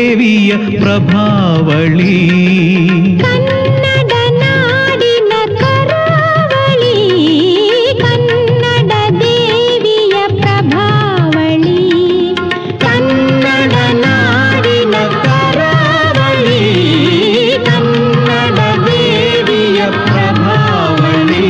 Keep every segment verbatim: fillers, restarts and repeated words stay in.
ದೇವಿಯ ಪ್ರಭಾವಳಿ. ಕನ್ನಡ ನಾಡಿನ ಕರಾವಳಿ, ಕನ್ನಡ ದೇವಿಯ ಪ್ರಭಾವಳಿ. ಕನ್ನಡ ನಾಡಿನ ಕರಾವಳಿ, ಕನ್ನಡ ದೇವಿಯ ಪ್ರಭಾವಳಿ.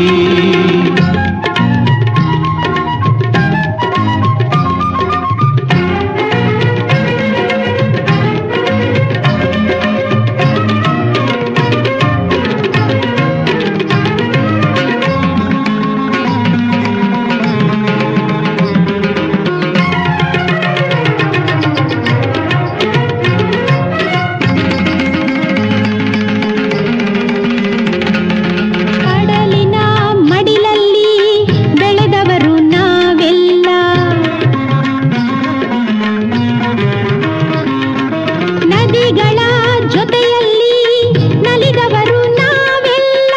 ಕಡಲಿನ ಮಡಿಲಲ್ಲಿ ಬೆಳೆದವರು ನಾವೆಲ್ಲ, ನದಿಗಳ ಜೊತೆಯಲ್ಲಿ ನಲಿದವರು ನಾವೆಲ್ಲ.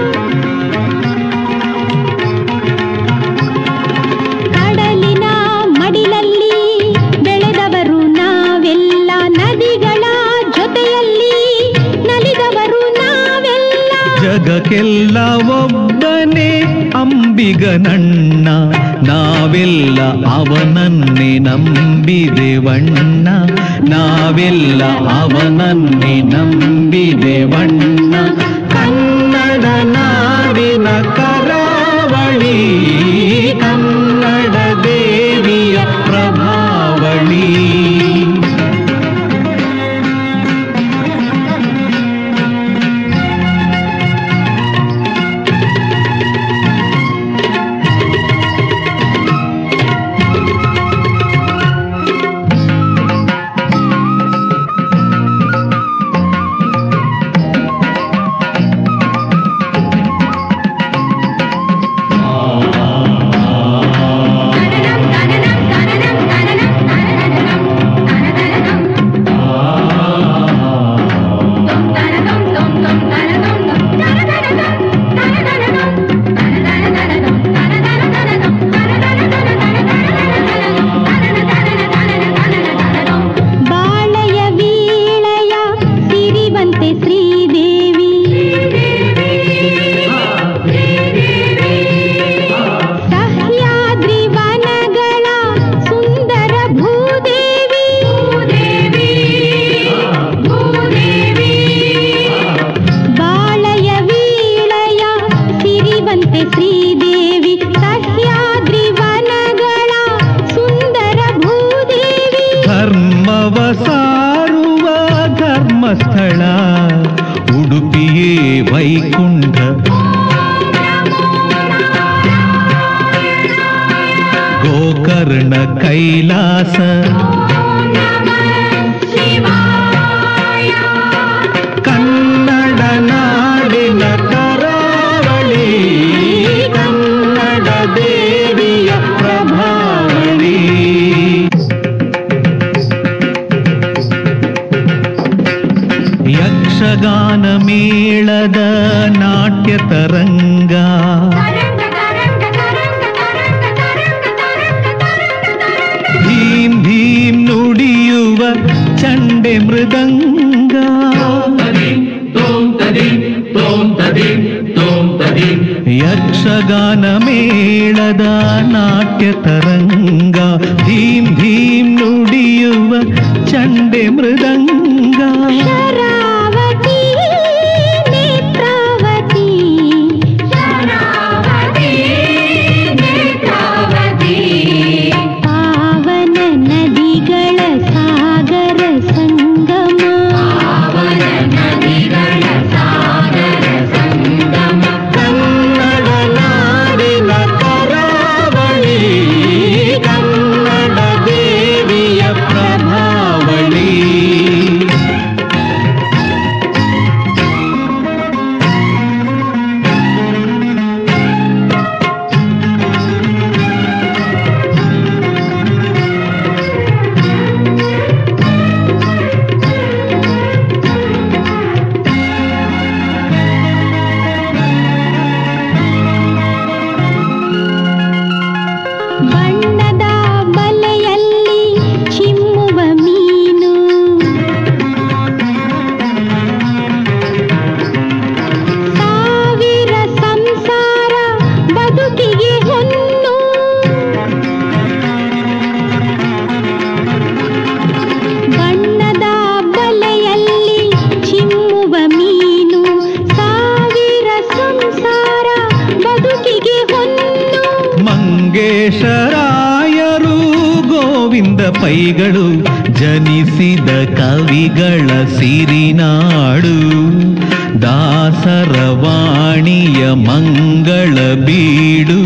ಕಡಲಿನ ಮಡಿಲಲ್ಲಿ ಬೆಳೆದವರು ನಾವೆಲ್ಲ, ನದಿಗಳ ಜೊತೆಯಲ್ಲಿ ನಲಿದವರು ನಾವೆಲ್ಲ. ಜಗಕ್ಕೆಲ್ಲ ಒಬ್ಬನೇ ಅಂಬಿಗನಣ್ಣ, ನಾವೆಲ್ಲ ಅವನನ್ನೇ ನಂಬಿದೆವಣ್ಣ, ನಾವೆಲ್ಲ ಅವನನ್ನೇ ನಂಬಿದೆವಣ್ಣ. ಕನ್ನಡ ನಾಡಿನ ಕರಾವಳಿ, ಕನ್ನಡ ದೇವಿಯ ಪ್ರಭಾವಳಿ. ಬಾಳೆಯ ವೀಳೆಯ ಸಿರಿವಂತೆ ಶ್ರೀದೇವಿ, ಸಹ್ಯಾದ್ರಿ ವನಗಳ ಸುಂದರ ಭೂದೇವಿ. ಬಾಳೆಯ ವೀಳೆಯ ಸಿರಿವಂತೆ ಶ್ರೀದೇವಿ, ಸಹ್ಯಾದ್ರಿ ವನಗಳ ಸುಂದರ ಭೂದೇವಿ. ಧರ್ಮವ ಸಾರುವ ಧರ್ಮಸ್ಥಳ ಉಡುಪಿಯೇ ವೈಕುಂಠ, ಗೋಕರ್ಣ ಕೈಲಾಸ. ಕನ್ನಡ ನಾಡಿನ ಕರಾವಳಿ, ಕನ್ನಡ ದೇವಿಯ ಪ್ರಭಾವಳಿ. ಯಕ್ಷಗಾನ ಮೇಳದ ನಾಟ್ಯ ತರಂಗ, ಧೀಮ್ ಧೀಮ್ ನುಡಿಯುವ ಚಂಡೆ ಮೃದಂಗ. ಯಕ್ಷಗಾನ ಮೇಳದ ನಾಟ್ಯ ತರಂಗ, ಧೀಮ್ ಧೀಮ್ ನುಡಿಯುವ ಚಂಡೆ ಮೃದಂಗ. ಶರಾವತಿ ನೇತ್ರಾವತಿ, ಪಾವನ ನದಿಗಳ ಸಾಗರ ಸಂಗಮ, ಕನ್ನಡ ನಾಡಿನ ಕರಾವಳಿ, ಕನ್ನಡ ದೇವಿಯ ಪ್ರಭಾವಳಿ. ಪೈಗಳು ಜನಿಸಿದ ಕವಿಗಳ ಸಿರಿನಾಡು ದಾಸರ ವಾಣಿಯ ಮಂಗಳ ಬೀಡು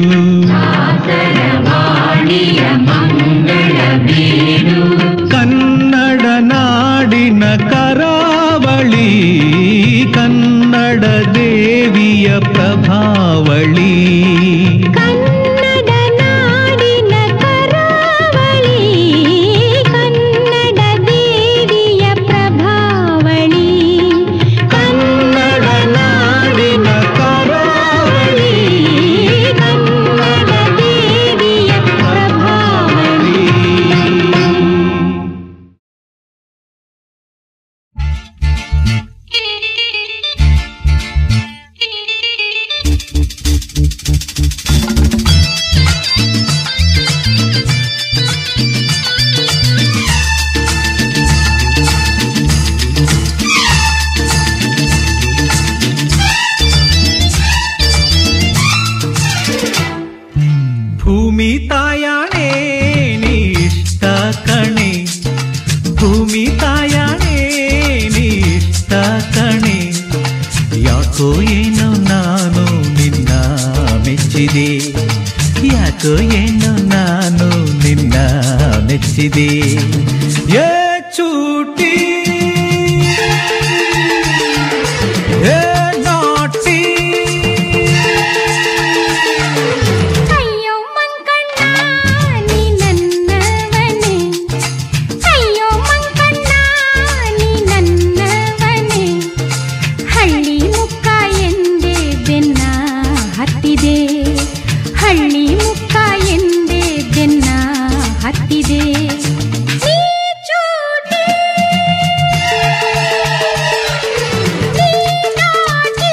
ಕನ್ನಡ ನಾಡಿನ ಕರಾವಳಿ ಕನ್ನಡ ದೇವಿಯ ಪ್ರಭಾವಳಿ ಕನ್ನಡ ನಾಡಿನ ಕರಾವಳಿ ಕನ್ನಡ ದೇವಿಯ ಪ್ರಭಾವಳಿ ಕನ್ನಡ ನಾಡಿನ ಕರಾವಳಿ ಕನ್ನಡ ದೇವಿಯ ಪ್ರಭಾವಳಿ. ಭೂಮಿ ತಾಯಾಣೆ ನಿಷ್ಠ ಕಣೆ ಭೂಮಿ ತಾಯಾಣೆ ನಿಷ್ಠ ಕಣೆ ಯಾಕೋ ಏನೋ ನಾನು ನಿನ್ನ ಮೆಚ್ಚಿದೆ ಯಾಕೋ ಏನೋ ನಾನು ನಿನ್ನ ಮೆಚ್ಚಿದೆ ಏ ಚೂಟಿ ಏ ನಾಟಿ ಅಯ್ಯೋ ಮಂಕಣ್ಣ ನೀ ನನ್ನವನೇ ಅಯ್ಯೋ ಮಂಕಣ್ಣ ನೀ ನನ್ನವನೇ ಹಳ್ಳಿ ಮುಕ್ಕ ಎಂದೇ ಬೆನ್ನ ಹತ್ತಿದೆ ಹಳ್ಳಿ ಮುಕ್ಕ ಎಂದೇ ಬೆನ್ನ ಹತ್ತಿದೆ ನೀ ಚೂಟಿ ನೀ ನಾಟಿ.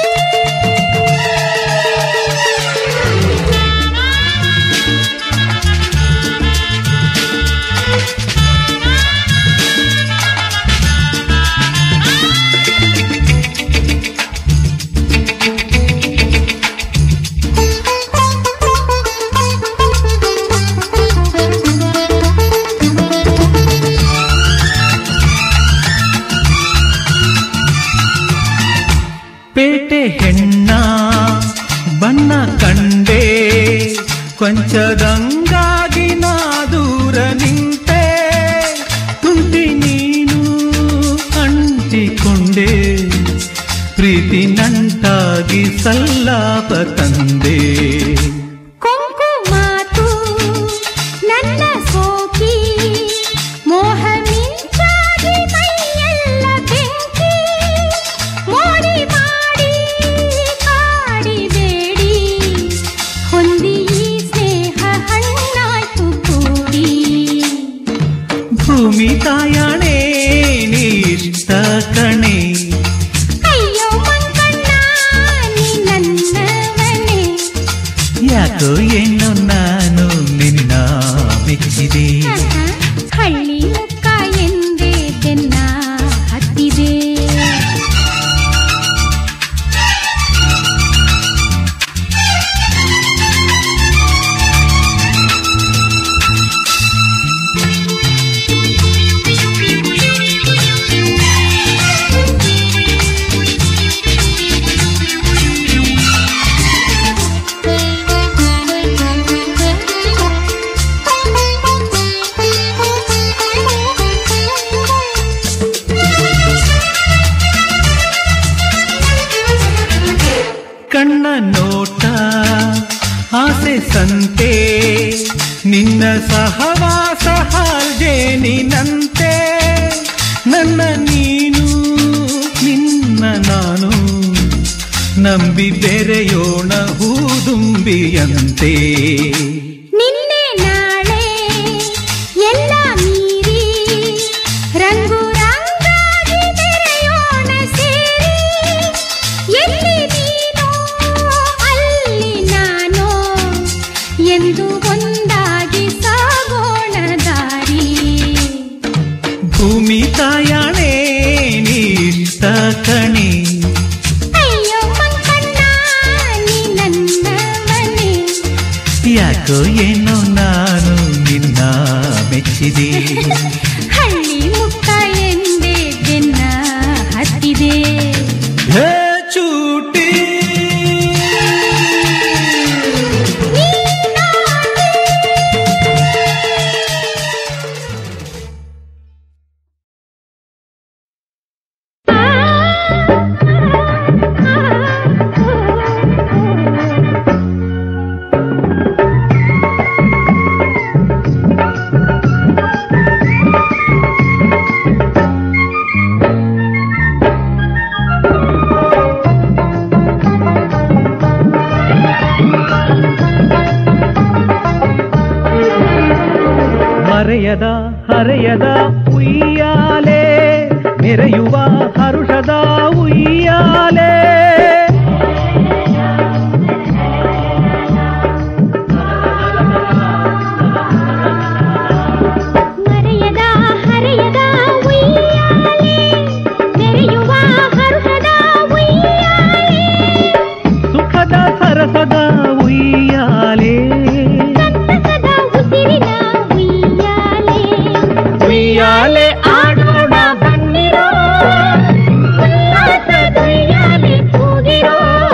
ಪೇಟೆ ಹೆಣ್ಣ ಬಣ್ಣ ಕಂಡೆ ಕೊಂಚದಂಗಾಗಿ ನಾ ದೂರ ನಿಂತೆ ತುಂಟಿ ನೀನು ಅಂಟಿಕೊಂಡೆ ಪ್ರೀತಿ ನಂಟಾಗಿ ಸಲ್ಲಾಪ ತಂದೆ ಕೊಂಕು ಮಾತು ನನ್ನ ಸೋಕಿ ಮೋಹ ಮಿಂಚಾಗಿ ಮೈಯೆಲ್ಲ ಬೆಂಕಿ ಮೋಡಿ ಮಾಡಿ ಕಾಡಿಬೇಡಿ ಹೊಂದಿ ಈ ಸ್ನೇಹ ಹಣ್ಣಾಯ್ತು ಕೂಡಿ ಭೂಮಿ ತಾಯಾಣೆ ನಿಷ್ಠ ಕಣೆ ಅಯ್ಯೋ ಮಂಕಣ್ಣ ನೀ ನನ್ನವನೇ ಯಾಕೋ ಏನೋ ನಾನು ನಿನ್ನ ಮೆಚ್ಚಿದೆ ಹಳ್ಳಿ ಮುಕ್ಕ ಎಂದೇ ಬೆನ್ನ ಹತ್ತಿದೆ ಕಣ್ಣ ನೋಟ ಆಸೆ ಸಂತೆ ನಿನ್ನ ಸಹವಾಸ ಹಾಲ್ಜೇನಿನಂತೆ ನನ್ನ ನೀನು ನಿನ್ನ ನಾನು ನಂಬಿ ಬೆರೆಯೋಣ ಹೂದುಂಬಿಯಂತೆ ನಿನ್ನೆ ನಾಳೆ ಎಲ್ಲ ಮೀರಿ ರಂಗು ರಂಗಾಗಿ ಬೆರೆಯೋಣ ಸೇರಿ ಎಲ್ಲಿ ನೀನು ಅಲ್ಲಿ ನಾನು ಎಂದು ಒಂದಾಗಿ ಸಾಗೋಣ ದಾರಿ ಭೂಮಿ ತಾಯಾಣೆ ನಿಷ್ಠ ಕಣೆ ಅಯ್ಯೋ ಮಂಕಣ್ಣ ನೀ ನನ್ನವನೇ ಯಾಕೋ ಏನೋ ನಾನು ನಿನ್ನ ಮೆಚ್ಚಿದೆ ಹರೆಯದ ಹರೆಯದ ಉಯ್ಯಾಲೆ ಮೆರೆಯುವ ಹರುಷದ ಉಯ್ಯಾಲೆ ಮರೆಯದ ಹರೆಯದ ಉಯ್ಯಾಲೆ ಮೆರೆಯುವ ಹರುಷದ ಉಯ್ಯಾಲೆ ಸುಖದ ಸರಸದ ಉಯ್ಯಾಲೆ ಸಂತಸದ ಉಸಿರಿನ ಉಯ್ಯಾಲೆ ಉಯ್ಯಾಲೆ ಆಡೋಣ ಬನ್ನಿರೋ ಉಲ್ಲಾಸದ ಉಯ್ಯಾಲೆ ಕೂಗಿರೋ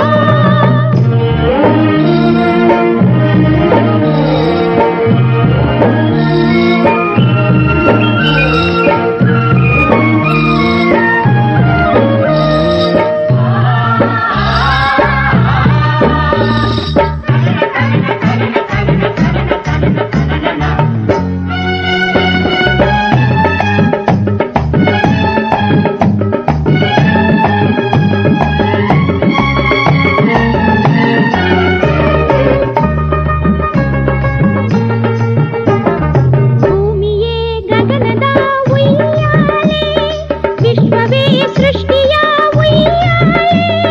ಭೂಮಿಯೇ ಗಗನದ ಉಯ್ಯಾಲೆ ವಿಶ್ವವೇ ಸೃಷ್ಟಿಯ ಉಯ್ಯಾಲೆ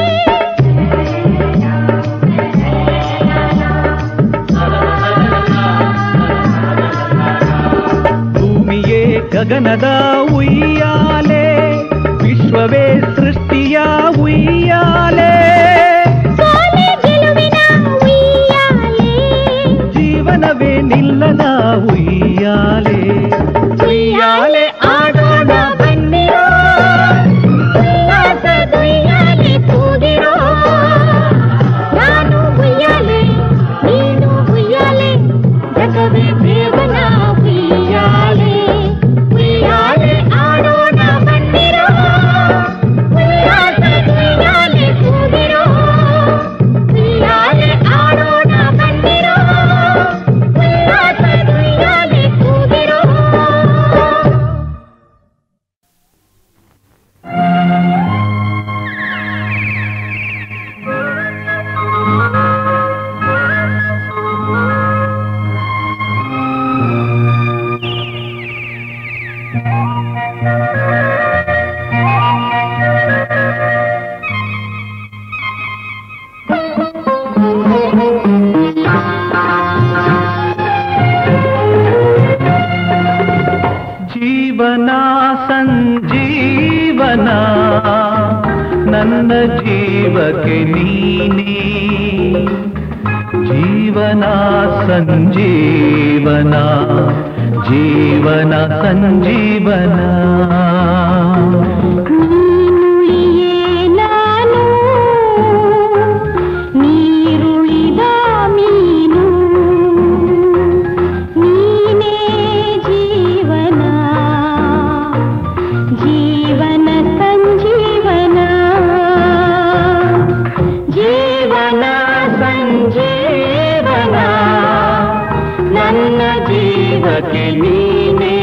ಭೂಮಿಯೇ ಗಗನದ ಉಯ್ಯಾಲೆ ವಿಶ್ವವೇ ಸೃಷ್ಟಿಯ ಉಯ್ಯಾಲೆ ಸೋಲೆ ಗೆಲುವಿನ ಉಯ್ಯಾಲೆ ಜೀವನವೇ ನಿಲ್ಲದ ಉಯ್ಯಾಲೆ ಉಯ್ಯಾಲೆ ಆಡೋಣ ಬನ್ನಿರೋ ಉಲ್ಲಾಸದ ಉಯ್ಯಾಲೆ ಕೂಗಿರೋ ನಾನು ಉಯ್ಯಾಲೆ ನೀನು ಉಯ್ಯಾಲೆ ಜಗವೇ ದೇವನ ಉಯ್ಯಾಲೆ ಉಯ್ಯಾಲೆ ಆಡೋಣ ಬನ್ನಿರೋ ಉಲ್ಲಾಸದ ಉಯ್ಯಾಲೆ ಕೂಗಿರೋ ಉಯ್ಯಾಲೆ ಆಡೋಣ ಬನ್ನಿರೋ ಉಲ್ಲಾಸದ ಉಯ್ಯಾಲೆ ಕೂಗಿರೋ ಜೀವನ ಸಂಜೀವನ ನನ್ನ ಜೀವಕ್ಕೆ ನೀನೇ ಜೀವನ ಸಂಜೀವನ ಜೀವನ ಸಂಜೀವನ ನೀನುಳಿಯೇ ನಾನು ನೀರುಳಿದ ಮೀನು ನೀನೇ ಜೀವನ ಜೀವನ ಸಂಜೀವನ ಜೀವನ ಸಂಜೀವನ ನನ್ನ ಜೀವಕ್ಕೆ ನೀನೇ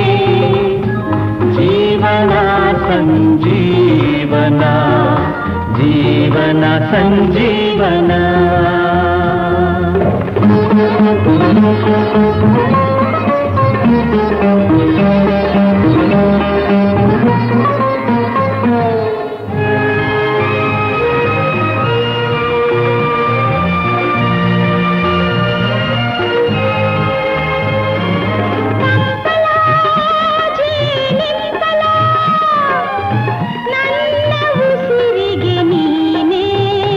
ಜೀವನ ಸಂಜೀವನ ಜೀವನ ಸಂಜೀವನ ನನ್ನ ಉಸಿರಿಗೆ ನೀನೇ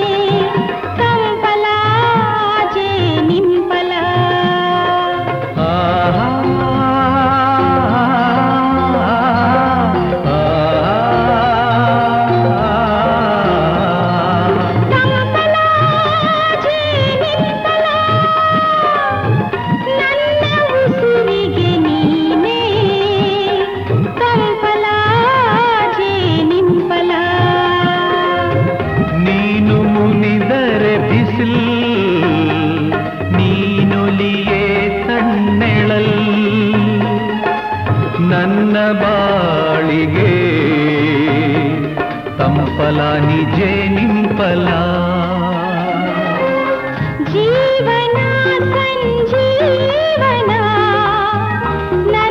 ಕಂಪಲ ಜೇನಿಂಪಲ ಆಹಾ, ಕಂಪಲ ಜೇನಿಂಪಲ ನನ್ನ ಉಸಿರಿಗೆ ನೀನೇ ಕಂಪಲ ಜೇನಿಂಪಲ ನೀನು ಮುನಿದರೆ ಬಿಸಿಲ್ ನೀನುಲಿಯೇ ತಣ್ಣೆಳಲ್ ನನ್ನ ಬಾಳಿಗೆ ತಂಪಲ ನಿಜೆ ನಿಂಪಲ ಜೀವನ ಸಂಜೀವನ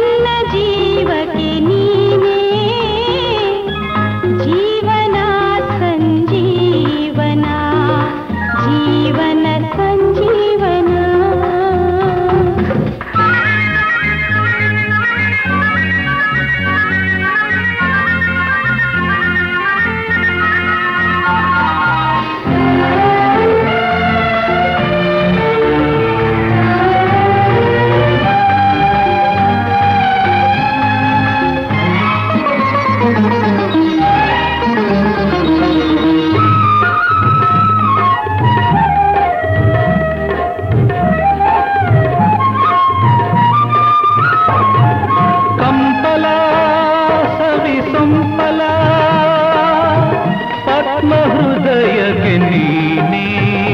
ನೀನೇ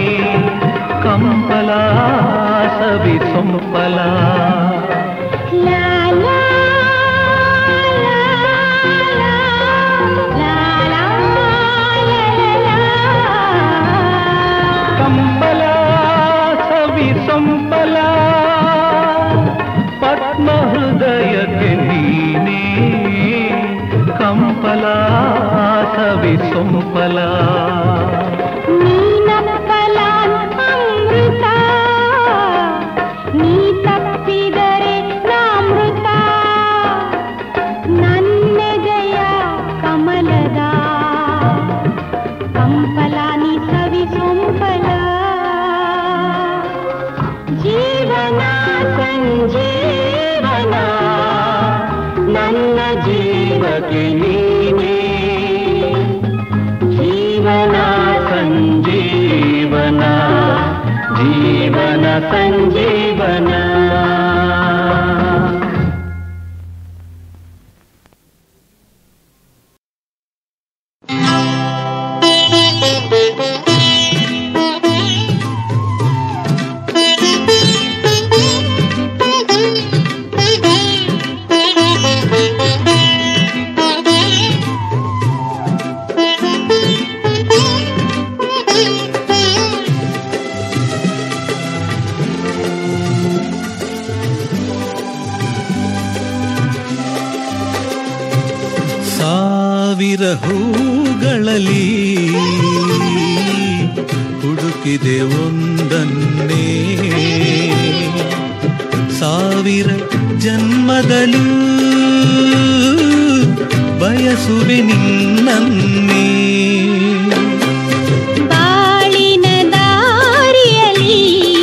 ಕಂಪಲ ಸವಿ ಸೊಂಪಲ ಲಾ ಲಾ ಲಾ ಲಾ ಲಾ ಕಂಪಲ ಸವಿ ಸೊಂಪಲ ಪದ್ಮ ಹೃದಯಕ್ಕೆ ನೀನೇ ಕಂಪಲ ಸವಿ ಸೊಂಪಲ ನೀನಪ್ಪಲ ಅಮೃತ ನೀ ತಪ್ಪಿದರೆ ನಾಮೃತ ನನ್ನೆದೆಯ ಕಮಲದ ಕಂಪಲ ನೀ ಸವಿ ಸೊಂಪಲ ಜೀವನ ಸಂಜೀವನ ನನ್ನ ಜೀವಕ್ಕೆ ನೀನೇ ಜೀವನ ಸಂಜೀವನ ಜೀವನ ಸಂಜೀವನ ಸಾವಿರ ಹೂಗಳಲ್ಲಿ ಹುಡುಕಿದೆ ಒಂದನ್ನೇ ಸಾವಿರ ಜನ್ಮದಲ್ಲೂ ಬಯಸುವೆ ನಿನ್ನನ್ನೇ ಬಾಳಿನ ದಾರಿಯಲ್ಲಿ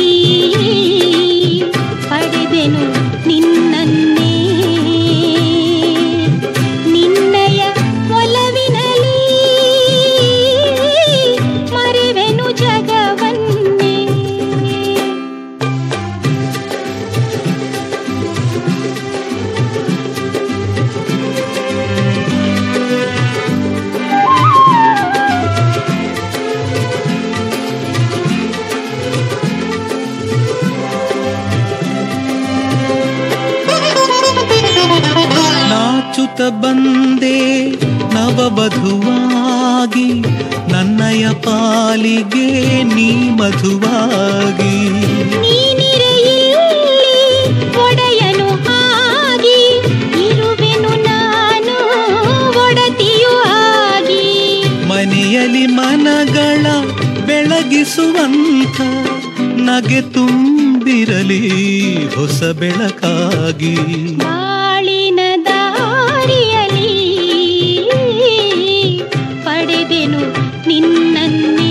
ಪಡೆದೆನು ನಿನ್ನನ್ನೇ ನಿನ್ನಯ ಒಲವಿನಲ್ಲಿ ಮರೆವೆನು ಜಗವನ್ನೇ ನಾಚುತ್ತ ಬಂದೆ ನವವಧುವಾಗಿ ನನ್ನಯ ಪಾಲಿಗೆ ನೀ ಮಧುವಾಗಿ ನೀನಿರೆಯಲ್ಲಿ ಒಡೆಯನು ಆಗಿ ಇರುವೆನು ನಾನು ಒಡತಿಯು ಆಗಿ ಮನೆಯಲ್ಲಿ ಮನಗಳ ಬೆಳಗಿಸುವಂಥ ನಗೆ ತುಂಬಿರಲಿ ಹೊಸ ಬೆಳಕಾಗಿ ಬಾಳಿನ ದಾರಿಯಲ್ಲಿ ಪಡೆದೆನು ನಿನ್ನನ್ನೇ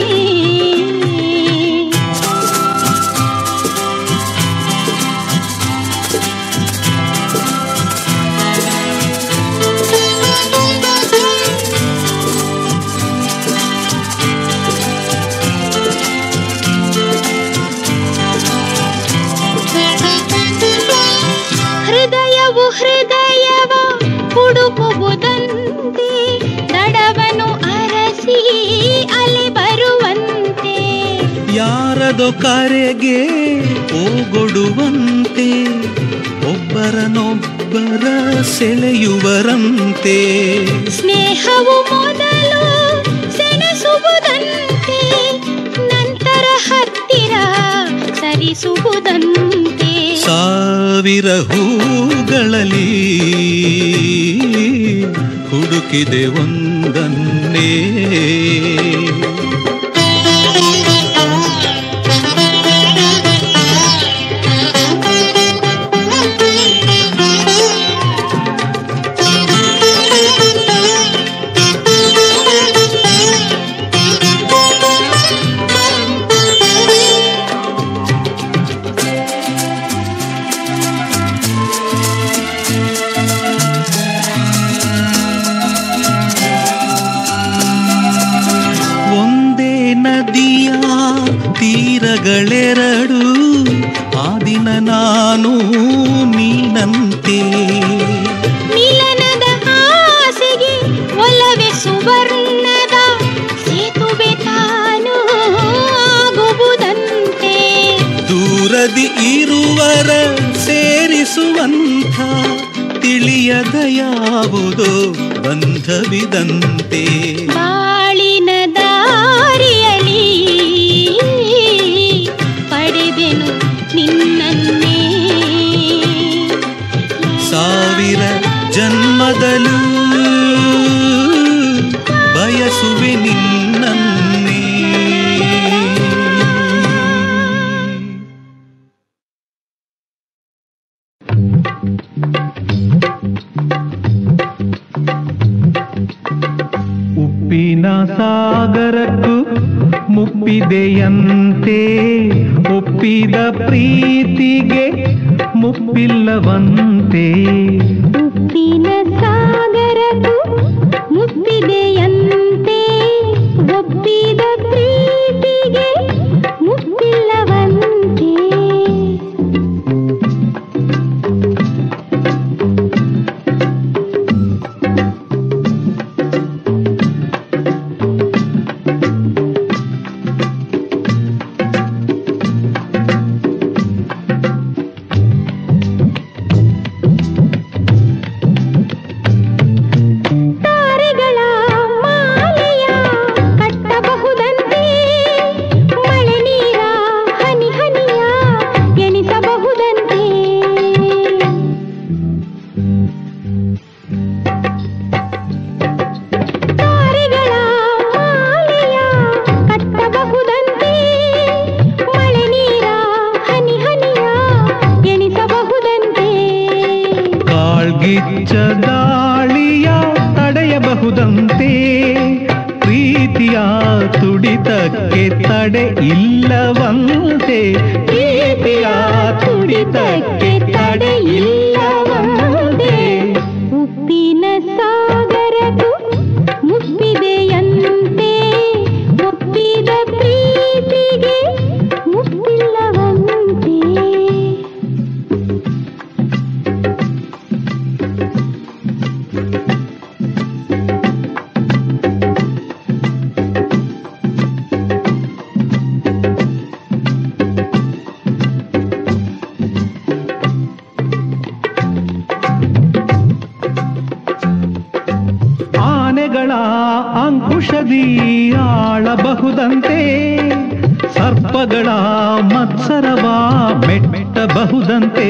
ಹೃದಯವು ಹೃದಯವ ಹುಡುಕುವುದಂತೆ ದಡವನು ಅರಸಿ ಅಲೆ ಬರುವಂತೆ ಯಾರದೋ ಕರೆಗೆ ಓಗೊಡುವಂತೆ ಒಬ್ಬರನೊಬ್ಬರ ಸೆಳೆಯುವರಂತೆ ಸ್ನೇಹವು ಮೊದಲು ಸೆಣಸುವುದಂತೆ ನಂತರ ಹತ್ತಿರ ಸರಿಸುವುದಂತೆ ಸಾವಿರ ಹೂಗಳಲ್ಲಿ ಹುಡುಕಿದೆ ಒಂದನ್ನೇ ನದಿಯ ತೀರಗಳೆರಡು ಆ ದಿನ ನಾನು ನೀನಂತೆ ಮಿಲನದ ಆಸೆಗೆ ಒಲವೆ ಸುವರ್ಣದ ಸೇತುವೆ ತಾನು ಇರುವರ ಸೇರಿಸುವಂಥ ತಿಳಿಯದ ಯಾವುದೋ ಬಂಧವಿದಂತೆ ಬಾಳಿನ ದಾರಿಯಲಿ ಪಡೆದೆನು ನಿನ್ನನ್ನೇ ಸಾವಿರ ಜನ್ಮದಲ್ಲೂ ಬಯಸುವೆ ನಿನ್ನನ್ನೇ. ಉಪ್ಪಿನ ಸಾಗರಕ್ಕೂ ಮುಪ್ಪಿದೆಯಂತೆ, ಒಪ್ಪಿದ ಪ್ರೀತಿಗೆ ಮುಪ್ಪಿಲ್ಲವಂತೆ. ಉಪ್ಪಿನ ಸಾಗರಕ್ಕೂ ಮುಪ್ಪಿದೆಯಂತೆ, ಒಪ್ಪಿದ ಪ್ರೀತಿಗೆ ಮುಪ್ಪಿಲ್ಲವಂತೆ. ಗಾಳಿಯ ತಡೆಯಬಹುದಂತೆ, ಪ್ರೀತಿಯ ತುಡಿತಕ್ಕೆ ತಡೆ ಇಲ್ಲವಂತೆ. ಪ್ರೀತಿಯ ತುಡಿತಕ್ಕೆ ತಡೆ ಇಲ್ಲವಂತೆ. ಉಪ್ಪಿನ ಸಾಗರಕ್ಕೂ ಮುಪ್ಪಿದೆಯಂತೆ, ಒಪ್ಪಿದ ಪ್ರೀತಿಗೆ ಮುಪ್ಪಿಲ್ಲವಂತೆ. ಆನೆಗಳ ಅಂಕುಶದಿ ಆಳಬಹುದಂತೆ, ಸರ್ಪಗಳ ಮತ್ಸರವ ಮೆಟ್ಟಬಹುದಂತೆ.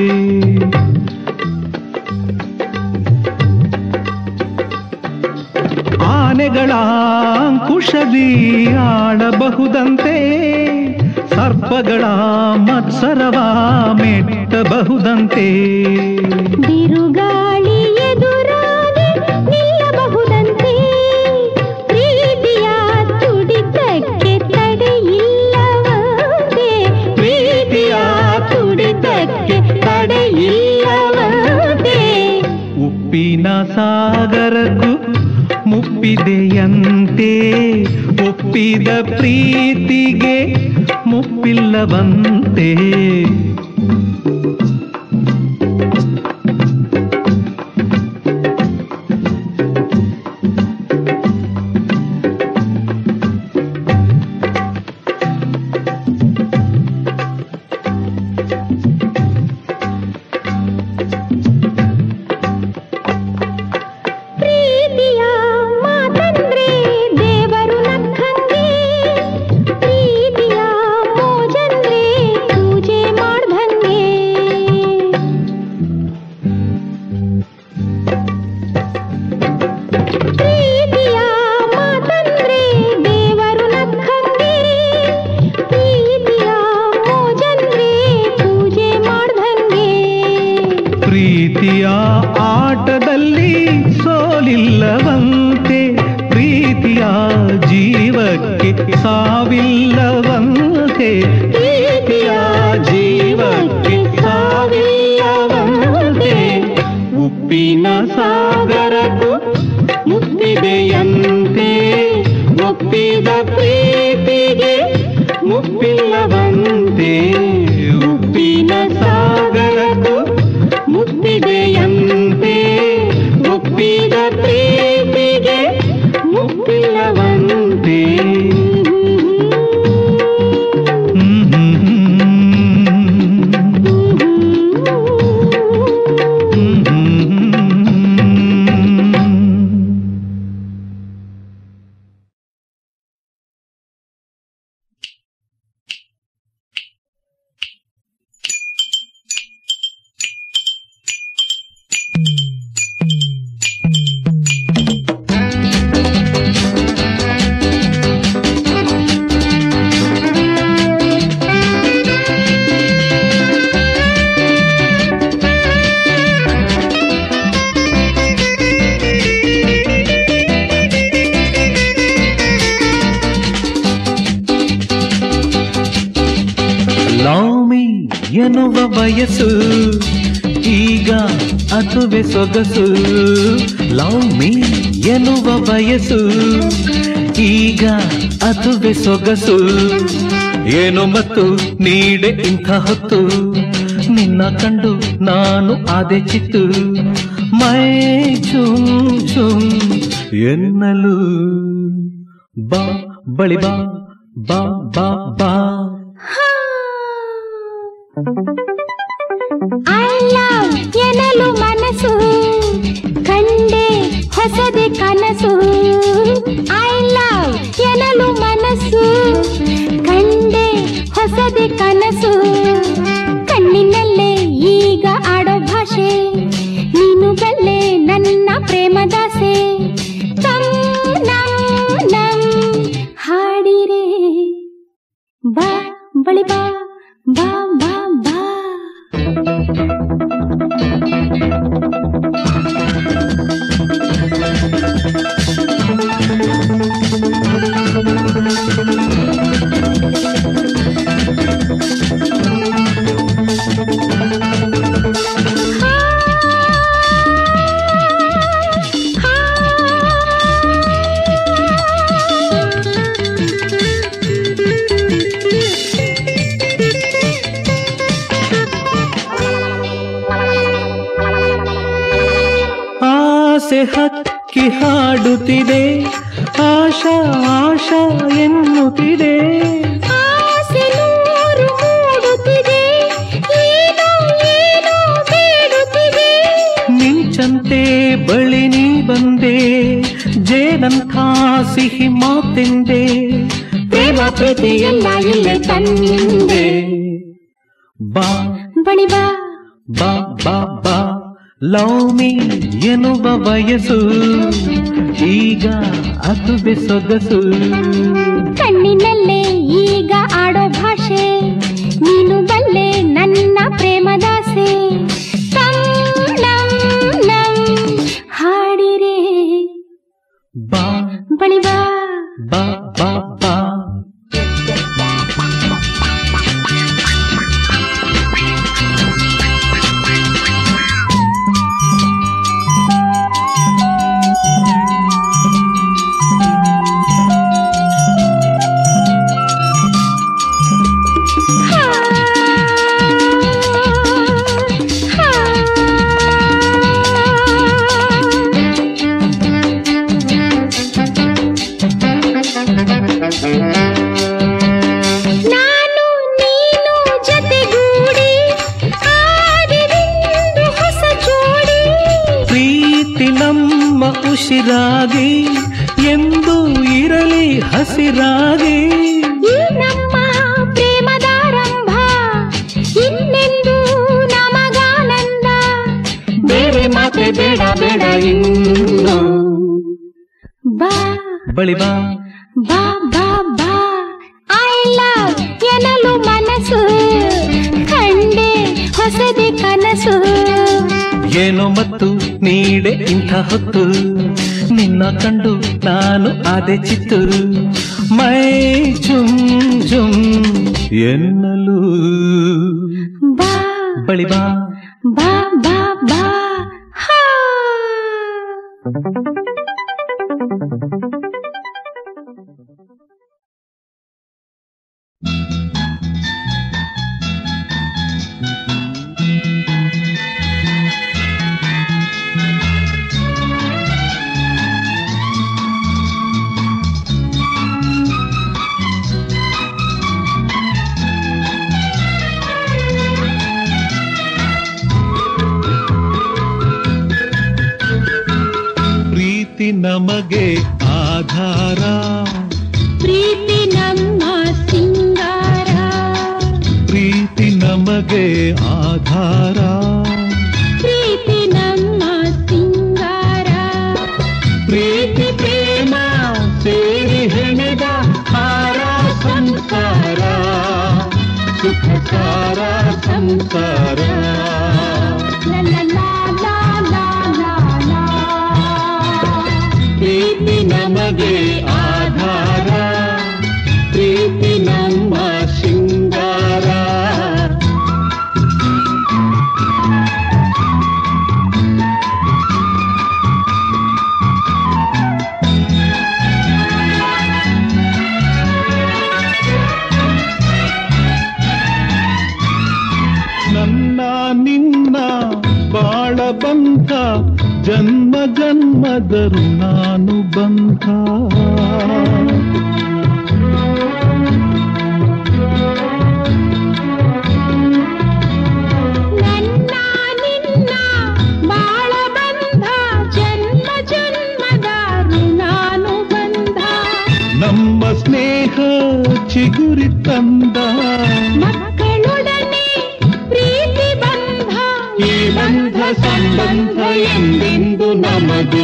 ಆನೆಗಳ ಅಂಕುಶದಿ ಆಳಬಹುದಂತೆ, ಸರ್ಪಗಳ ಮತ್ಸರವ ಮೆಟ್ಟಬಹುದಂತೆ. ಬಿರುಗಾಳಿ ಎದುರಾಗಿ ನಿಲ್ಲಬಹುದಂತೆ, ಪ್ರೀತಿಯ ತುಡಿತಕ್ಕೆ ತಡೆ ಇಲ್ಲವಂತೆ. ಪ್ರೀತಿಯ ತುಡಿತಕ್ಕೆ ತಡೆ ಇಲ್ಲವಂತೆ. ಉಪ್ಪಿನ ಸಾಗರಕ್ಕೂ ಮುಪ್ಪಿದೆಯಂತೆ, ಒಪ್ಪಿದ ಪ್ರೀತಿಗೆ ಮುಪ್ಪಿಲ್ಲವಂತೆ. ಪ್ರೀತಿಯ ಮಾತಂದ್ರೆ ದೇವರು ನಕ್ಕಂಗೆ, ಪ್ರೀತಿಯ ಮೋಜಂದ್ರೆ ಪೂಜೆ ಮಾಡ್ದಂಗೆ. ಪ್ರೀತಿಯ ಮಾತಂದ್ರೆ ದೇವರು ನಕ್ಕಂಗೆ, ಪ್ರೀತಿಯ ಮೋಜಂದ್ರೆ ಪೂಜೆ ಮಾಡ್ದಂಗೆ. ಪ್ರೀತಿಯ ಆಟದಲ್ಲಿ ಸೋಲಿಲ್ಲವಂತೆ, ಪ್ರೀತಿಯ ಜೀವಕ್ಕೆ ಸಾವಿಲ್ಲವಂತೆ. ಪ್ರೀತಿಯ ಜೀವಕ್ಕೆ ಸಾವಿಲ್ಲವಂತೆ. ಉಪ್ಪಿನ ಸಾಗರಕ್ಕೂ ಮುಪ್ಪಿದೆಯಂತೆ, ಒಪ್ಪಿದ ಪ್ರೀತಿಗೆ ಮುಪ್ಪಿಲ್ಲವಂತೆ. ಉಪ್ಪಿನ ಸಾಗರಕ್ಕೂ ಮುಪ್ಪಿದೆಯಂತೆ, ಒಪ್ಪಿದ ಪ್ರೀತಿಗೆ ಮುಪ್ಪಿಲ್ಲವಂತೆ. ವಯಸ್ಸು ಈಗ ಅದುವೆ ಸೊಗಸು. ಲವ್ ಮೀ ಎನ್ನುವ ವಯಸ್ಸು ಈಗ ಅದುವೆ ಸೊಗಸು. ಏನು ಮತ್ತು ನೀಡೆ ಇಂಥ ಹೊತ್ತು ನಿನ್ನ ಕಂಡು ನಾನು ಆದೆ ಚಿತ್ತು. ಮೈ ಝುಮ್ ಝುಮ್ ಎನ್ನಲು ಬಾ ಬಳಿ ಬಾ ಬಾ ಬಾ ಬಾ. ಐ ಲವ್ ಎನ್ನಲು ಮನಸ್ಸು ಕಂಡೆ ಹೊಸದೆ ಕನಸು. ಐ ಲವ್ ಎನ್ನಲು ಮನಸ್ಸು ಕಂಡೆ ಹೊಸದೆ ಕನಸು. ಕಣ್ಣಿನಲ್ಲೇ ಈಗ ಆಡೋ ಭಾಷೆ ನೀನು ಬಲ್ಲೆ ನನ್ನ ಪ್ರೇಮದಾಸೆ. ತಂ ನಂ ನಂ ಹಾಡಿರೆ ಬಾ ಬಳಿ ಬಾ ಬಾ ಬಾ ಬಾ. ಆಸೆ ಹಕ್ಕಿ ಹಾಡುತ್ತಿದೆ ಆಶಾ ಆಶಾ ಎನ್ನುತ್ತಿದೆ. ಆಸೆ ನೂರು ಮೂಡುತ್ತಿದೆ ಏನೋ ಏನೋ ಬೇಡುತ್ತಿದೆ. ಮಿಂಚಂತೆ ಬಳಿ ನೀ ಬಂದೆ ಜೇನಂಥ ಸಿಹಿ ಮಾತೆಂದೆ. ಪ್ರೇಮ ಪ್ರೀತಿ ಎಲ್ಲ ಇಲ್ಲೇ ತಂದೆ. ಬಾ ಬಳಿ ಬಾ ಬಾ ಬಾ ಬಾ. ಲವ್ ಮೀ ಎನ್ನುವ ವಯಸ್ಸು ಈಗ ಅದುವೆ ಸೊಗಸು. ಕಣ್ಣಿನಲ್ಲೇ ಈಗ ಆಡೋ ಭಾಷೆ ನೀನು ಬಲ್ಲೆ ನನ್ನ ಪ್ರೇಮದಾಸೆ. ತಂ ನಂ ನಂ ಹಾಡಿರೆ ಬಾ ಬಳಿ ಬಾ ಬಾ ಬಾ ಬಾ. ನಾನು ನೀನು ಜೊತೆಗೂಡಿ ಆಡಿದೆಂದು ಹೊಸ ಜೋಡಿ. ಪ್ರೀತಿ ನಮ್ಮ ಉಸಿರಾಗಿ ಎಂದು ಇರಲಿ ಹಸಿರಾಗಿ. ಈ ನಮ್ಮ ಪ್ರೇಮದಾರಂಭ ಇನ್ನೆಂದು ನಮಗಾನಂದ. ಬೇರೆ ಮಾತೆ ಬೇಡ ಬೇಡ ಇನ್ನು. ಬಾ ಬಳಿ ಬಾ ಬಾ ಬಾ ಬಾ. ಐ ಲವ್ ಎನ್ನಲು ಮನಸ್ಸು ಕಂಡೆ ಹೊಸದೆ ಕನಸು. ಏನೋ ಮತ್ತು ನೀಡೆ ಇಂಥ ಹೊತ್ತು ನಿನ್ನ ಕಂಡು ನಾನು ಆದೆ ಚಿತ್ತು. ಮೈ ಝುಮ್ ಝುಮ್ ಎನ್ನಲು ಬಾ ಬಳಿ ಬಾ ಬಾ ಬಾ ಬಾ. ಹಾ ಪ್ರೀತಿ ನಮಗೆ ಆಧಾರ. ಪ್ರೀತಿ ನಮ್ಮ ಸಿಂಗಾರ. ಪ್ರೀತಿ ನಮಗೆ ಆಧಾರ. ಪ್ರೀತಿ ನಮ್ಮ ಸಿಂಗಾರ. ಪ್ರೀತಿ ಪ್ರೇಮ ಸೇರಿ ಹೆಣೆದ ಹಾರ ಸಂಸಾರ. ಸುಖ ಸಾರ ಸಂಸಾರ. ಲಾ ಲಾ ಲಾ ಲಾ ಲಾ ಲಾ. ಪ್ರೀತಿ ನಮಗೆ ಆಧಾರ. ಪ್ರೀತಿ ನಮ್ಮ ಸಿಂಗಾರ. ಜನ್ಮದ ಋಣಾನುಬಂಧ. ನನ್ನ ನಿನ್ನ ಬಾಳ ಬಂಧ ಜನ್ಮ ಜನ್ಮದ ಋಣಾನುಬಂಧ. ನಮ್ಮ ಸ್ನೇಹ ಚಿಗುರಿ ತಂದ ಮಕ್ಕಳೊಡನೆ ಪ್ರೀತಿ ಬಂಧ. ಈ ಬಂಧ ಸಂಬಂಧ ಎಂದೆಂದು ನಮದು.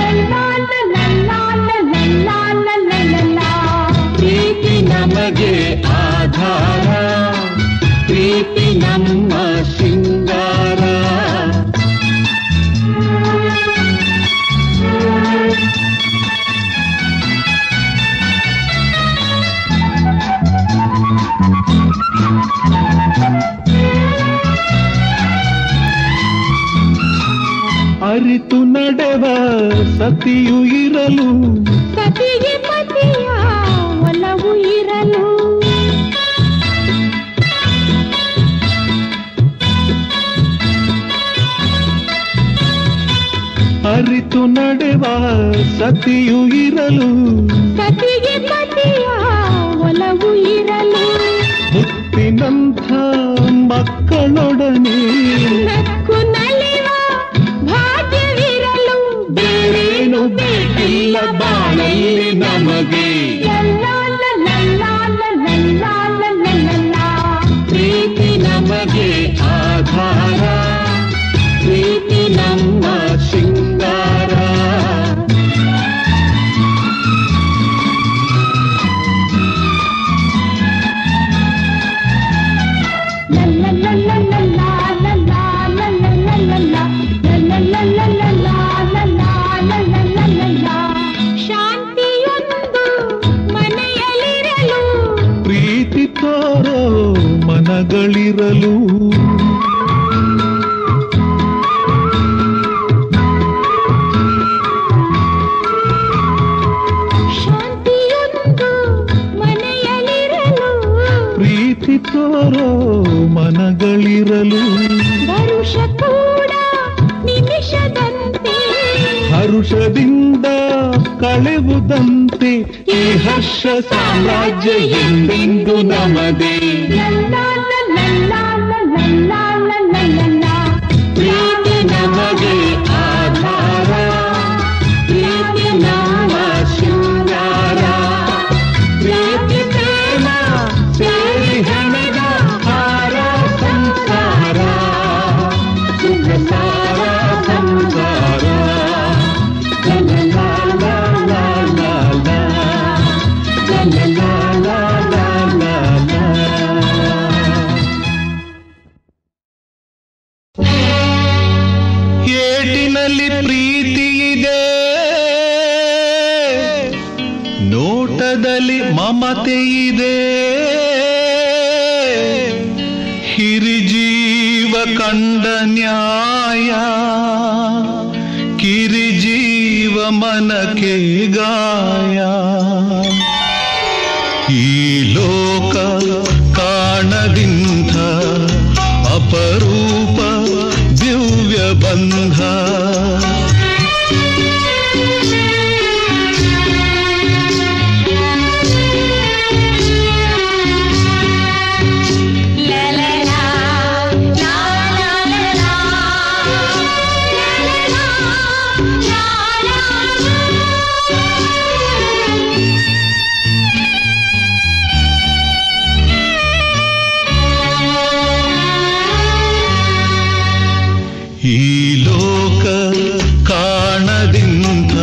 ಪ್ರೀತಿ ನಮಗೆ ಆಧಾರ, ಪ್ರೀತಿ ನಮ್ಮ ಶೃಂಗಾರ. ಅರಿತು ನಡೆವ ಸತಿಯು ಇರಲು, ಸತಿಗೆ ಪತಿಯ ಒಲವು ಇರಲು. ಅರಿತು ನಡೆವ ಸತಿಯು ಇರಲು, ಸತಿಗೆ ಪತಿಯ ಒಲವು ಇರಲು. ಮುತ್ತಿನಂಥ ಮಕ್ಕಳೊಡನೆ ನಕ್ಕು ನಲಿವ ಭಾಗ್ಯವಿರಲು. ಬೇರೇನು ಬೇಕಿಲ್ಲ ಬಾಳಲ್ಲಿ ನಮಗೆ. ಪ್ರೀತಿ ನಮಗೆ ಆಧಾರ, ಪ್ರೀತಿ ನಮ್ಮ ಶೃಂಗಾರ. ಶಾಂತಿಯೊಂದು ಮನೆಯಲ್ಲಿರಲು, ಪ್ರೀತಿ ತೋರೋ ಮನಗಳಿರಲು. ಶಾಂತಿಯೊಂದು ಮನೆಯಲ್ಲಿರಲು. ಪ್ರೀತಿ ತೋರೋ ಮನಗಳಿರಲು. ವರುಷ ಕೂಡ ನಿಮಿಷದಂತೆ, ಹರುಷದಿಂದ ಕಳೆವುದಂತೆ ಈ ಹರ್ಷ ಸಾಮ್ರಾಜ್ಯ ಎಂದೆಂದು ನಮದೇ. ಪ್ರೀತಿ ನಮಗೆ ಆಧಾರ, ಪ್ರೀತಿ ನಮ್ಮ ಶೃಂಗಾರ. ಪ್ರೀತಿ ಪ್ರೇಮ ಸೇರಿ ಹೆಣೆದ ಹಾರ ಸಂಸಾರ, ಸುಖಸಾರ ಸಂಸಾರ. ಲಾ ಲಾ ಲಾ ಲಾ ಲಾ ಲಾ ಲಾ ಲಾ ಲಾ ಲಾ ಲಾ. ಏಟಿನಲ್ಲಿ ಪ್ರೀತಿ ಇದೆ, ನೋಟದಲ್ಲಿ ಮಮತೆ ಇದೆ. ಹಿರಿಜೀವ ಕಂಡ ನ್ಯಾಯ, ಕಿರಿಜೀವ ಮನಕ್ಕೆ ಗಾಯ. ಈ ಲೋಕ ಕಾಣದಿಂಥ ಅಪರೂಪ ದಿವ್ಯ ಬಂಧ. ಈ ಲೋಕ ಕಾಣದಿಂಥ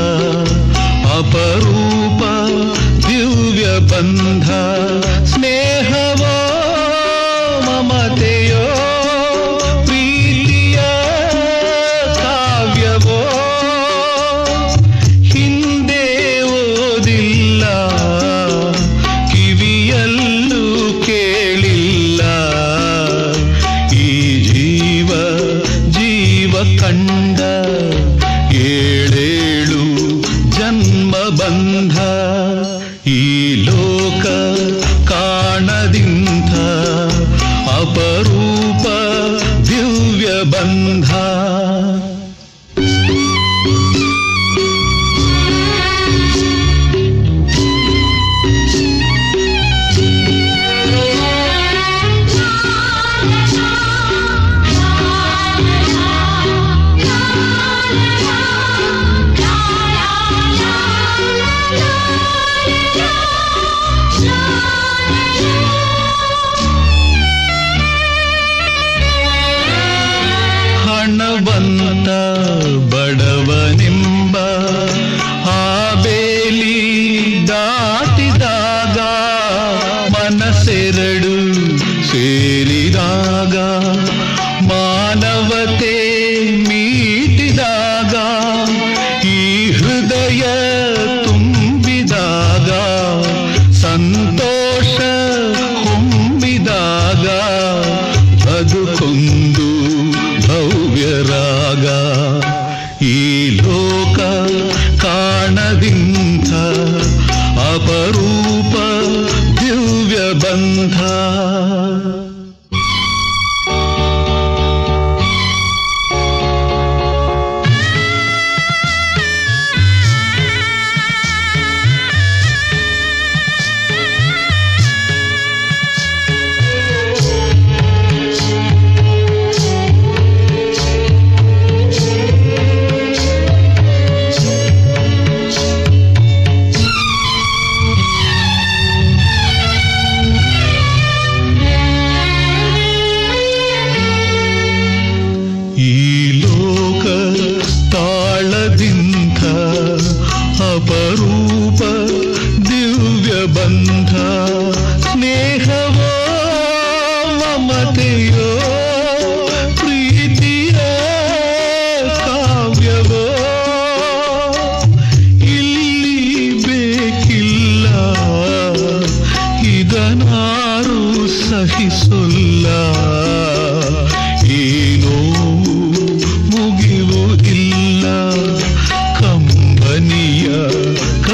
ಅಪರೂಪ ದಿವ್ಯ ಬಂಧ. ಸ್ನೇಹವೋ ಮಮತೆಯೋ ಪ್ರೀತಿಯ ಕಾವ್ಯವೋ ಹಿಂದೆ ಓದಿಲ್ಲ, ಕಿವಿಯಲ್ಲೂ ಕೇಳಿಲ್ಲ. ಈ ಜೀವ ಜೀವ ಕಂಡ ಏಳೇಳು ಜನ್ಮ ಬಂಧ. ಈ ಲೋಕ ಕಾಣದಿಂಥ ಅಪರೂಪ ದಿವ್ಯ ಬಂಧ.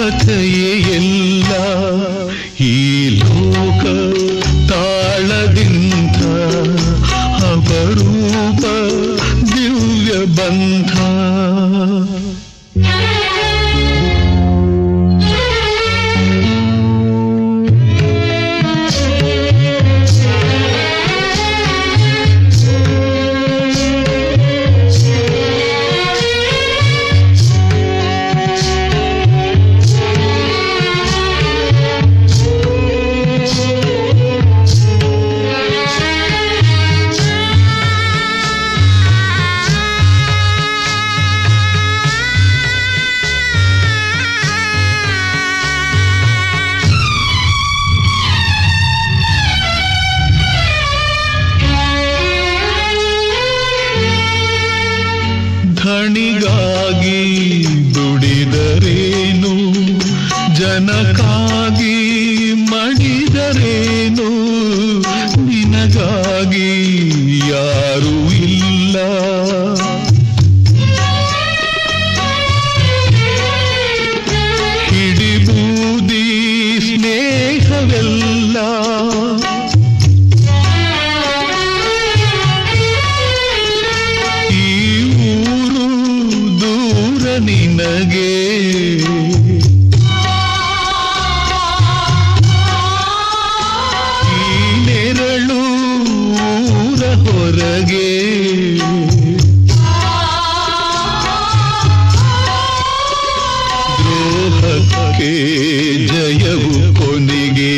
ಕಥೆಯೇ ಎಲ್ಲ ಈ ಲೋಕ ತಾಳದಿಂತ ಅಪರೂಪ ದಿವ್ಯ ಬಂಧ. ಧಣಿಗಾಗಿ ದುಡಿದರೇನು, ಜನಕ್ಕಾಗಿ ಮಡಿದರೇನು, ನಿನಗಾಗಿ ಯಾರೂ ಇಲ್ಲ. ಹಿಡಿಬೂದಿ ಸ್ನೇಹವೆಲ್ಲ ನಿನಗೆ ಈ ನೆರಳು ಊರ ಹೊರಗೆ ದ್ರೋಹಕ್ಕೆ ಜಯವು ಕೊನೆಗೆ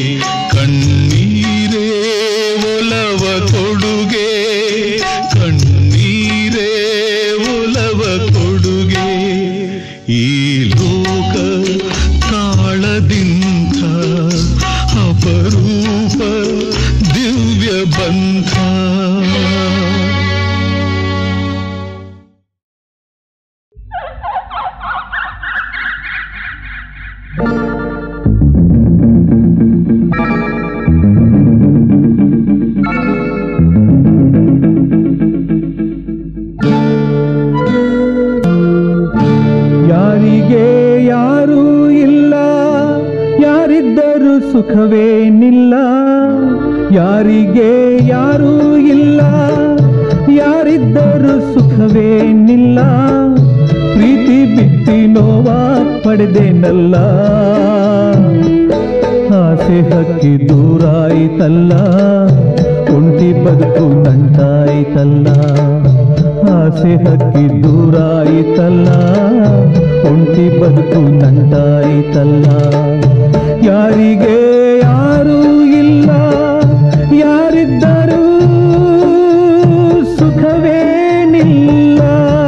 ಕಣ್ಣೀರೇ ಒಲವ ಕೊಡುಗೆ, ಕಣ್ಣೀರೇ ಒಲವ ಕೊಡುಗೆ. ಈ ಲೋಕ ತಾಳದಿಂಥ ಅಪರೂಪ ದಿವ್ಯ ಬಂಧ. ಯಾರಿಗೆ ಯಾರೂ ಇಲ್ಲ, ಯಾರಿದ್ದರೂ ಸುಖವೇನಿಲ್ಲ. ಯಾರಿಗೆ ಯಾರೂ ಇಲ್ಲ, ಯಾರಿದ್ದರೂ ಸುಖವೇನಿಲ್ಲ. ಪ್ರೀತಿ ಬಿತ್ತಿ ನೋವ ಪಡೆದೇನಲ್ಲ, ಆಸೆ ಹಕ್ಕಿ ದೂರಾಯಿತಲ್ಲ, ಒಂಟಿ ಬದುಕು ನಂಟಾಯಿತಲ್ಲ. ಆಸೆ ಹಕ್ಕಿ ದೂರಾಯಿತಲ್ಲ, ಒಂಟಿ ಬದುಕು ನಂಟಾಯಿತಲ್ಲ. ಯಾರಿಗೆ ಯಾರೂ ಇಲ್ಲ, ಯಾರಿದ್ದರೂ ಸುಖವೇನಿಲ್ಲ.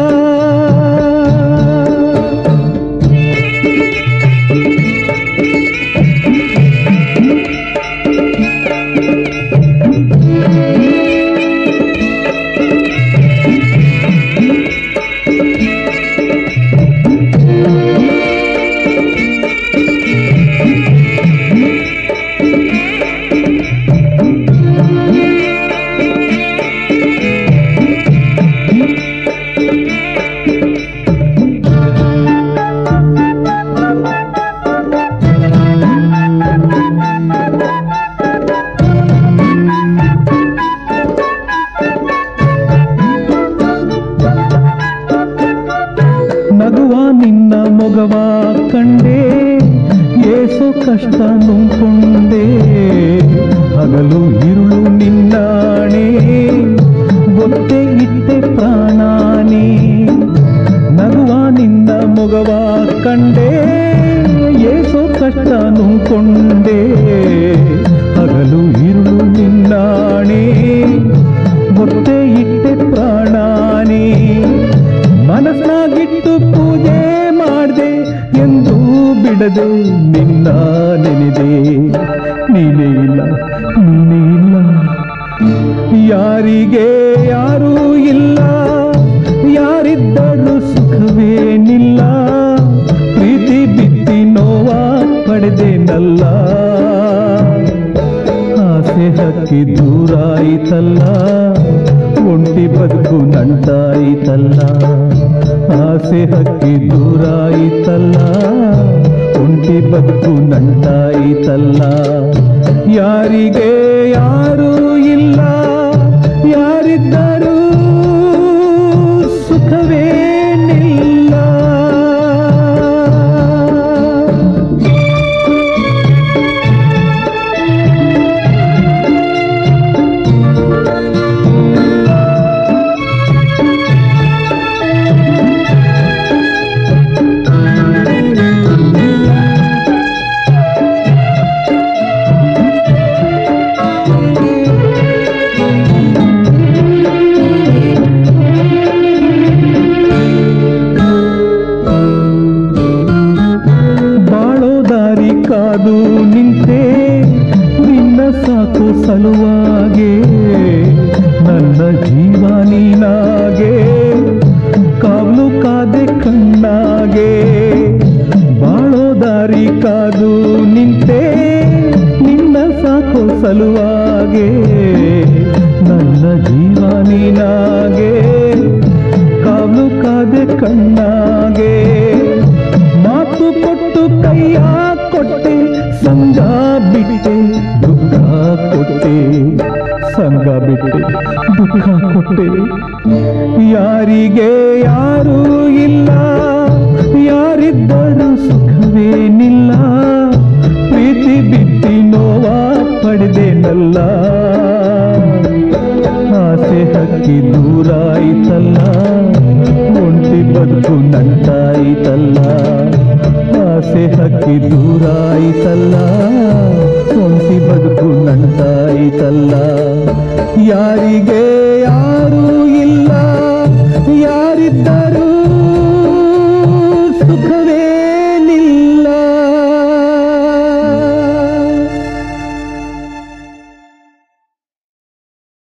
ನಗುವ ನಿನ್ನ ಮೊಗವ ಕಂಡೆ, ಏಸು ಕಷ್ಟ ನುಂಕೊಂಡೆ. ಹಗಲು ಇರುಳು ನಿನ್ನಾಣೆ, ಗೊತ್ತೆ ಇಟ್ಟೆ ಪ್ರಾಣಾನೆ. ನಗುವ ನಿನ್ನ ಮೊಗವ ಕಂಡೆ, ಏಸು ಕಷ್ಟ ನುಂಕೊಂಡೆ. ಹಗಲು ಇರುಳು ನಿನ್ನಾಣೆ, ಗೊತ್ತೆ ಇಟ್ಟೆ ಪ್ರಾಣಾನೆ. ಮನಸ್ನಾಗಿಟ್ಟು ಪೂಜೆ ಮಾಡ್ದೆ ಎಂದು ಬಿಡದೆ ನಿನ್ನ ನೆನೆದೆ. ನೀನೇ ಇಲ್ಲ, ನೀನೇ ಇಲ್ಲ. ಯಾರಿಗೆ ಯಾರೂ ಇಲ್ಲ, ಯಾರಿದ್ದರೂ ಸುಖವೇನಿಲ್ಲ. ಪ್ರೀತಿ ಬಿತ್ತಿ ನೋವ ಪಡೆದೇನಲ್ಲ, ಆಸೆ ಹಕ್ಕಿ ದೂರಾಯಿತಲ್ಲ, ಒಂಟಿ ಬದುಕು ನಂಟಾಯಿತಲ್ಲ. ಆಸೆ ಹಕ್ಕಿ ದೂರಾಯಿತಲ್ಲ, ಬದುಕು ನಂಟಾಯಿತಲ್ಲ. ಯಾರಿಗೆ ಯಾರೂ ಇಲ್ಲ, ಯಾರಿದ್ದರೂ ಸುಖವೇನಿಲ್ಲ. ಕಾದು ನಿಂತೆ ನಿನ್ನ ಸಾಕು ಸಲುವಾಗೆ, ನನ್ನ ಜೀವ ನೀನಾಗೆ ಕಾವಲು ಕಾದೆ ಕಣ್ಣಾಗೆ. ಬಾಳೋ ದಾರಿ ಕಾದು ನಿಂತೆ ನಿನ್ನ ಸಾಕು ಸಲುವಾಗೆ, ನನ್ನ ಜೀವ ನೀನಾಗೆ ಕಾವಲು ಕಾದೆ ಕಣ್ಣಾಗೆ. ಮಾತು ಕೊಟ್ಟು ಕೈಯ ಕೊಟ್ಟೆ, ಸಂಗ ಬಿಟ್ಟೆ ದುಃಖ ಕೊಟ್ಟೆ, ಸಂಗ ಬಿಟ್ಟೆ ದುಃಖ ಕೊಟ್ಟೆ. ಯಾರಿಗೆ ಯಾರೂ ಇಲ್ಲ, ಯಾರಿದ್ದರೂ ಸುಖವೇನಿಲ್ಲ. ಪ್ರೀತಿ ಬಿತ್ತಿ ನೋವ ಪಡೆದೇನಲ್ಲ, ಆಸೆ ಹಕ್ಕಿ ದೂರಾಯಿತಲ್ಲ, ಒಂಟಿ ಬದುಕು ನಂಟಾಯಿತಲ್ಲ. ಆಸೆ ಹಕ್ಕಿ ದೂರಾಯಿತಲ್ಲ, ಒಂಟಿ ಬದುಕು ನಂಟಾಯಿತಲ್ಲ. ಯಾರಿಗೆ ಯಾರೂ ಇಲ್ಲ, ಯಾರಿದ್ದ